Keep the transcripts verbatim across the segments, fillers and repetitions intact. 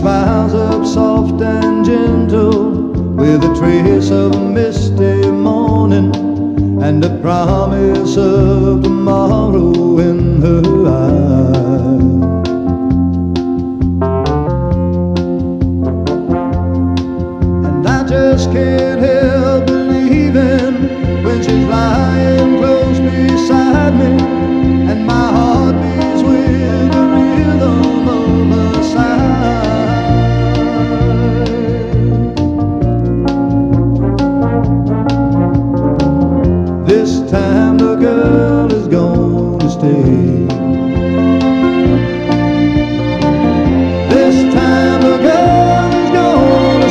smiles up soft and gentle, with a trace of a misty morning and a promise of tomorrow in her eyes. And I just can't help believing when she's lying close beside me, and my heart beats with the rhythm of her sigh. This time the girl is gonna stay. This time the girl is gonna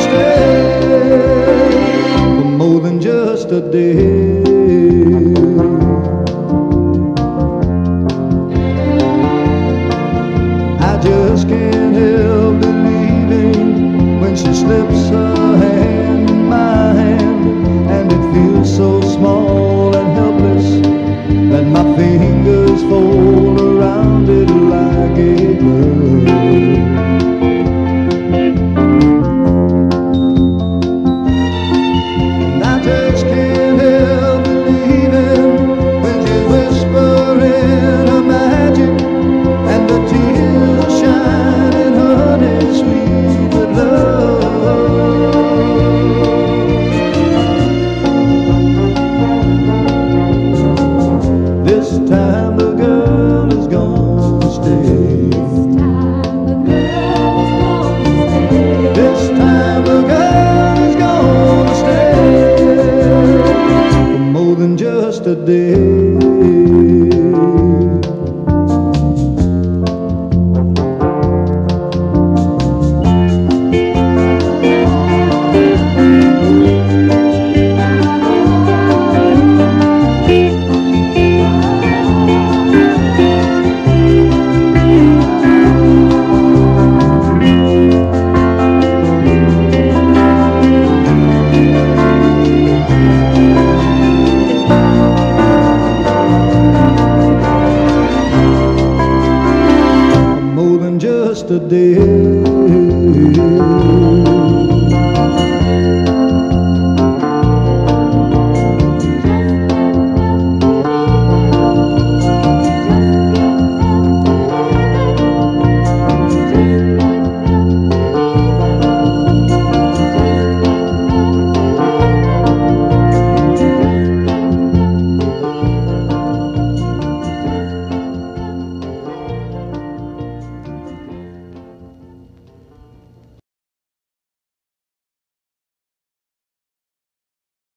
stay for more than just a day. I just can't help believing when she slips her hand in my hand, and it feels so small and helpless that my fingers fold around it like a glove. And I just can't help believing when she's whispering her magic, and the tears are shining honey sweet with love. This time the girl is gonna stay. This time the girl is gonna stay for more than just a day.